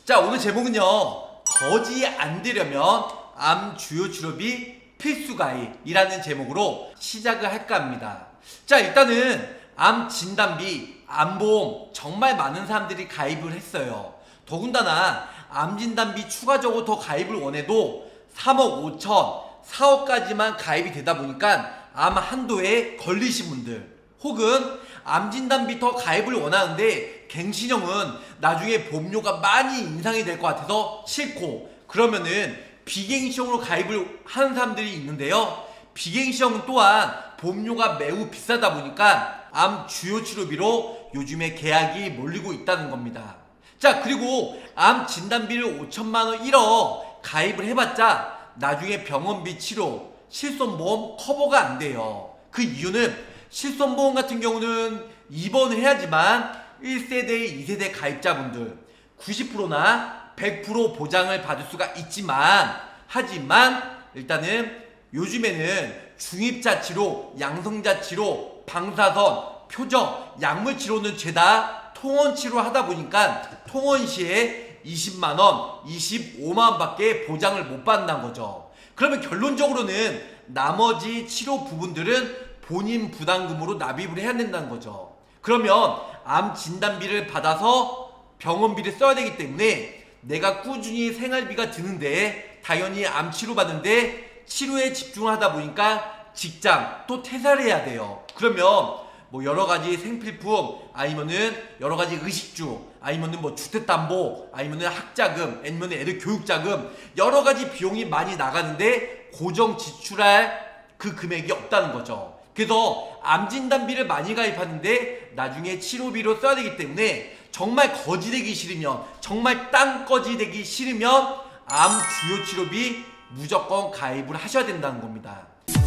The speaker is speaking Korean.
자, 오늘 제목은요, 거지 안 되려면 암 주요 치료비 필수 가입이라는 제목으로 시작을 할까 합니다. 자, 일단은 암 진단비, 암보험 정말 많은 사람들이 가입을 했어요. 더군다나 암 진단비 추가적으로 더 가입을 원해도 3억 5천, 4억까지만 가입이 되다 보니까 암 한도에 걸리신 분들, 혹은 암 진단비 더 가입을 원하는데 갱신형은 나중에 보험료가 많이 인상이 될 것 같아서 싫고, 그러면은 비갱신형으로 가입을 하는 사람들이 있는데요, 비갱신형 또한 보험료가 매우 비싸다 보니까 암 주요 치료비로 요즘에 계약이 몰리고 있다는 겁니다. 자, 그리고 암 진단비를 5천만원 1억 가입을 해봤자 나중에 병원비 치료, 실손보험 커버가 안 돼요. 그 이유는 실손보험 같은 경우는 입원을 해야지만 1세대, 2세대 가입자분들 90%나 100% 보장을 받을 수가 있지만, 하지만 일단은 요즘에는 중입자치료, 양성자치료, 방사선, 표적, 약물치료는 죄다 통원치료 하다 보니까 통원시에 20만원, 25만원 밖에 보장을 못 받는다는 거죠. 그러면 결론적으로는 나머지 치료 부분들은 본인 부담금으로 납입을 해야 된다는 거죠. 그러면 암 진단비를 받아서 병원비를 써야 되기 때문에 내가 꾸준히 생활비가 드는데, 당연히 암 치료 받는데 치료에 집중하다 보니까 직장 또 퇴사를 해야 돼요. 그러면 뭐 여러가지 생필품, 아니면은 여러가지 의식주, 아니면은 뭐 주택담보, 아니면은 학자금, 아니면은 애들 교육자금, 여러가지 비용이 많이 나가는데 고정 지출할 그 금액이 없다는 거죠. 그래서 암 진단비를 많이 가입하는데 나중에 치료비로 써야 되기 때문에 정말 거지 되기 싫으면, 정말 땅거지 되기 싫으면 암 주요 치료비 무조건 가입을 하셔야 된다는 겁니다.